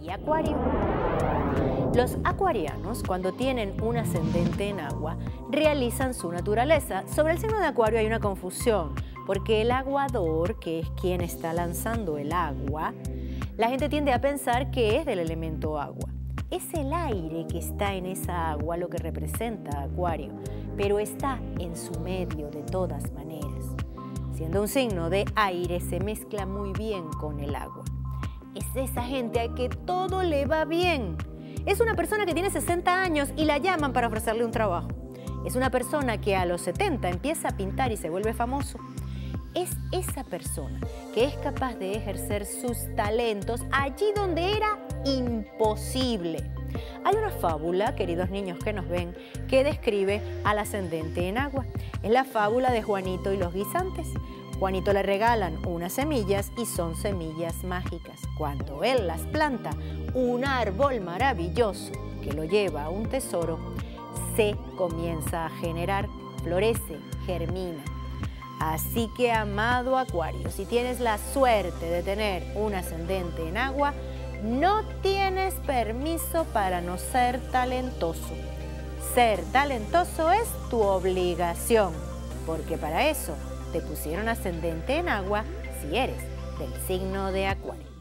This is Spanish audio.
y Acuario. Los acuarianos, cuando tienen un ascendente en agua, realizan su naturaleza. Sobre el signo de Acuario hay una confusión, porque el aguador, que es quien está lanzando el agua, la gente tiende a pensar que es del elemento agua. Es el aire que está en esa agua lo que representa a Acuario, pero está en su medio de todas maneras. Siendo un signo de aire, se mezcla muy bien con el agua. Es esa gente a que todo le va bien. Es una persona que tiene 60 años y la llaman para ofrecerle un trabajo. Es una persona que a los 70 empieza a pintar y se vuelve famoso. Es esa persona que es capaz de ejercer sus talentos allí donde era imposible. Hay una fábula, queridos niños que nos ven, que describe al ascendente en agua. Es la fábula de Juanito y los guisantes. Juanito le regalan unas semillas y son semillas mágicas. Cuando él las planta, un árbol maravilloso que lo lleva a un tesoro, se comienza a generar, florece, germina. Así que, amado Acuario, si tienes la suerte de tener un ascendente en agua, no tienes permiso para no ser talentoso. Ser talentoso es tu obligación, porque para eso te pusieron ascendente en agua si eres del signo de Acuario.